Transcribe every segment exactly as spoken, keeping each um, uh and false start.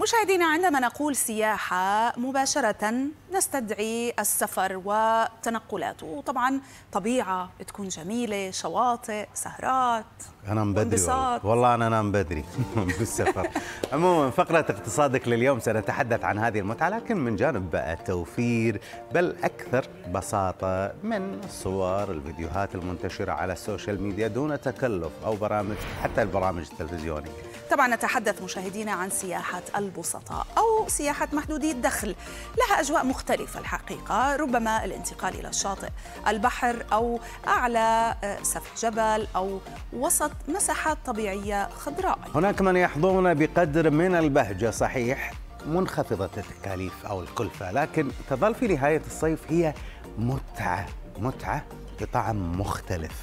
مشاهدينا، عندما نقول سياحة مباشرة نستدعي السفر وتنقلات، وطبعا طبيعة تكون جميلة، شواطئ، سهرات، أنام بدري والله. والله أنا أنام بدري بالسفر. عموما فقرة اقتصادك لليوم سنتحدث عن هذه المتعة، لكن من جانب التوفير، بل أكثر بساطة من الصور الفيديوهات المنتشرة على السوشيال ميديا دون تكلف أو برامج، حتى البرامج التلفزيونية. طبعا نتحدث مشاهدينا عن سياحة البسطاء أو سياحة محدودي الدخل، لها أجواء مختلفة الحقيقة، ربما الانتقال إلى الشاطئ، البحر، أو أعلى سفح جبل، أو وسط مساحات طبيعية خضراء. هناك من يحظون بقدر من البهجة، صحيح منخفضة التكاليف أو الكلفة، لكن تظل في نهاية الصيف هي متعة، متعة بطعم مختلف.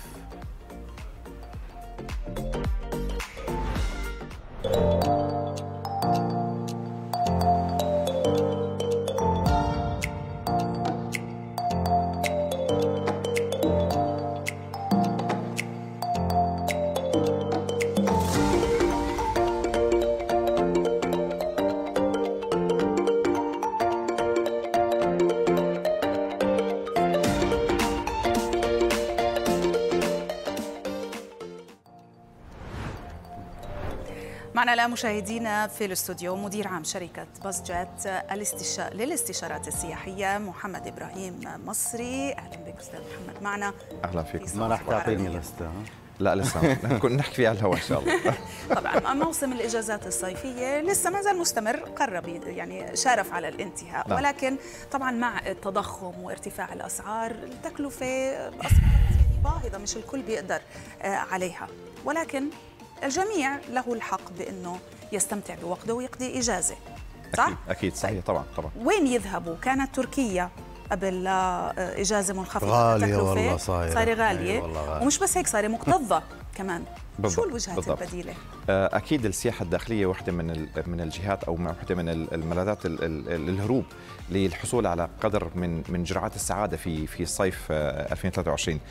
معنا الآن مشاهدينا في الاستوديو مدير عام شركة باص جيت الاستشا... للاستشارات السياحية محمد إبراهيم مصري. أهلا بك أستاذ محمد معنا. أهلا فيكم. ما راح تعطيني لسته؟ لا لسه كنا نحكي فيها على الهواء إن شاء الله. طبعا موسم الإجازات الصيفية لسه ما زال مستمر، قرب يعني شارف على الانتهاء، لا. ولكن طبعا مع التضخم وارتفاع الأسعار التكلفة أصبحت يعني باهظة، مش الكل بيقدر عليها، ولكن الجميع له الحق بأنه يستمتع بوقته ويقضي إجازة، صح؟ أكيد, أكيد صحيح. طبعا طبعا. وين يذهبوا؟ كانت تركيا قبل إجازة منخفضة غالية والله، صايرة صايرة غالية، غالية. ومش بس هيك، صايرة مكتظة كمان. بالضبط. شو الوجهات بالضبط. البديلة؟ أكيد السياحة الداخلية واحدة من من الجهات أو واحدة من الملاذات الهروب للحصول على قدر من من جرعات السعادة في في صيف ألفين وثلاثة وعشرين.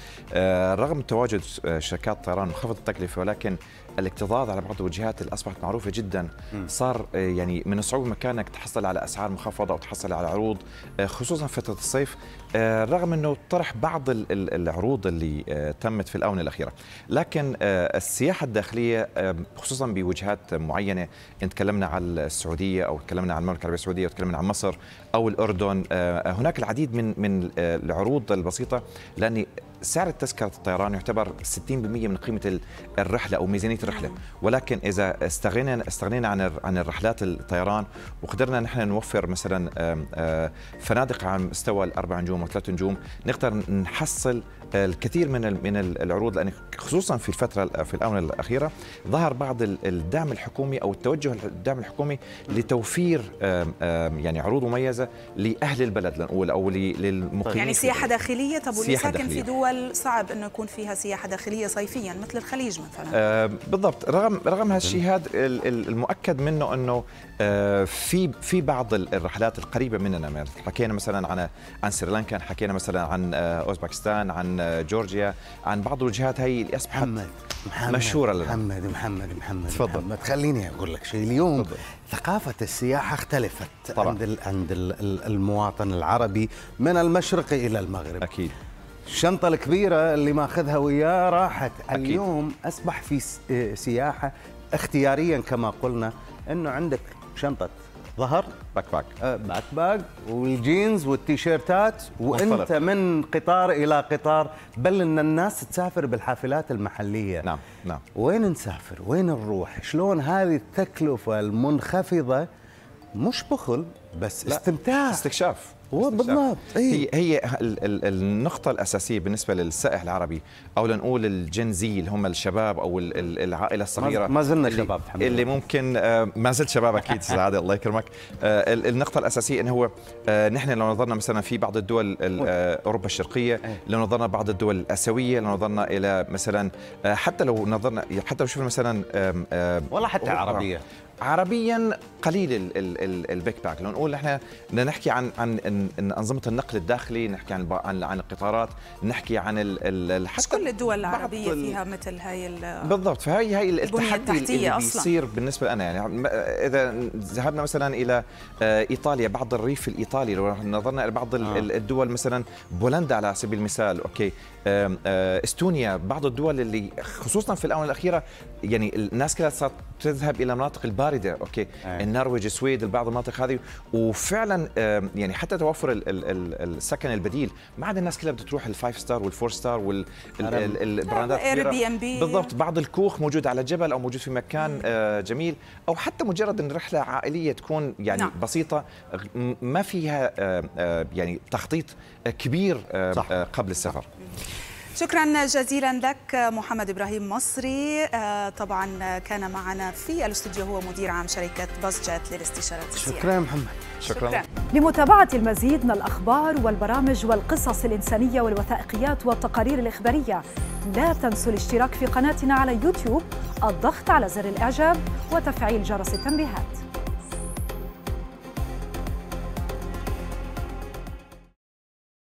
رغم تواجد شركات طيران منخفضة التكلفة، ولكن الاكتظاظ على بعض الوجهات اللي أصبحت معروفة جدا صار يعني من الصعوبة مكانك تحصل على أسعار منخفضة أو تحصل على عروض، خصوصا فترة الصيف، رغم أنه طرح بعض العروض اللي تمت في الآونة الأخيرة. لكن السياحة الداخلية خصوصا بوجهات معينة، إن تكلمنا عن السعودية أو تكلمنا عن المملكة العربية السعودية أو تكلمنا عن مصر أو الأردن، هناك العديد من من العروض البسيطة، لأن سعر تذكرة الطيران يعتبر ستين بالمئة من قيمة الرحلة أو ميزانية الرحلة، ولكن إذا استغنينا استغنينا عن عن الرحلات الطيران وقدرنا نحن نوفر مثلا فنادق على مستوى الأربع نجوم وثلاث نجوم، نقدر نحصل الكثير من من العروض، لأن خصوصا في الفترة في الآونة الأخيرة ظهر بعض الدعم الحكومي أو التوجه الدعم الحكومي لتوفير يعني عروض مميزة لأهل البلد لنقول أو للمقيمين. يعني سياحة داخلية. طب واللي ساكن في دول صعب انه يكون فيها سياحه داخليه صيفيا مثل الخليج مثلا. آه بالضبط. رغم رغم هالشيء هذا المؤكد منه انه آه في في بعض الرحلات القريبه مننا، حكينا مثلا عن عن سريلانكا، حكينا مثلا عن آه اوزبكستان، عن آه جورجيا، عن بعض الوجهات هي اللي اصبحت محمد محمد مشهوره لنا. محمد محمد محمد تفضل. محمد خليني اقول لك شيء. اليوم تفضل. ثقافه السياحه اختلفت طبعا. عند ال عند ال المواطن العربي من المشرق الى المغرب. اكيد. الشنطة الكبيرة اللي ماخذها وياه راحت. أكيد. اليوم أصبح في سياحة اختياريا كما قلنا، أنه عندك شنطة ظهر، باك باك آه باك باك والجينز والتيشيرتات، وأنت من قطار إلى قطار، بل أن الناس تسافر بالحافلات المحلية. نعم نعم. وين نسافر؟ وين نروح؟ شلون هذه التكلفة المنخفضة مش بخل بس استمتاع، استكشاف. بالضبط. هي هي النقطة الأساسية بالنسبة للسائح العربي، أو لنقول الجنزي اللي هم الشباب أو العائلة الصغيرة، ما زلنا شباب الحمد اللي لله. ممكن ما زلت شباب أكيد سعادة الله يكرمك. النقطة الأساسية إنه هو نحن لو نظرنا مثلا في بعض الدول أوروبا الشرقية، لو نظرنا بعض الدول الآسيوية، لو نظرنا إلى مثلا حتى لو نظرنا حتى لو شفنا مثلا ولا حتى عربية، عربيا قليل ال ال ال البيك باك. لو نقول احنا بدنا نحكي عن عن انظمه النقل الداخلي، نحكي عن عن, عن القطارات، نحكي عن ال ال مش كل الدول العربيه فيها مثل هاي بالضبط. فهي هي التحدي اللي بيصير بالنسبه لنا. يعني اذا ذهبنا مثلا الى ايطاليا، بعض الريف الايطالي، لو نظرنا الى بعض آه. الدول مثلا بولندا على سبيل المثال، اوكي، استونيا، بعض الدول اللي خصوصا في الاونه الاخيره يعني الناس كلها صارت تذهب الى المناطق البارده، اوكي، آه. النرويج، السويد، بعض المناطق هذه، وفعلا يعني حتى توفر ال ال السكن البديل، ما عاد الناس كلها بدها تروح الفايف ستار والفور ستار والبراندات اير بي ام بي بالضبط. بعض الكوخ موجود على جبل او موجود في مكان آه جميل، او حتى مجرد ان رحله عائليه تكون يعني نعم. بسيطه ما فيها آه آه يعني تخطيط كبير آه آه قبل السفر. شكرا جزيلا لك محمد إبراهيم مصري. طبعا كان معنا في الاستوديو هو مدير عام شركة باص جيت للاستشارات السياحية. شكرا محمد. شكرا, شكرا. لمتابعة المزيد من الأخبار والبرامج والقصص الإنسانية والوثائقيات والتقارير الإخبارية لا تنسوا الاشتراك في قناتنا على يوتيوب، الضغط على زر الإعجاب وتفعيل جرس التنبيهات.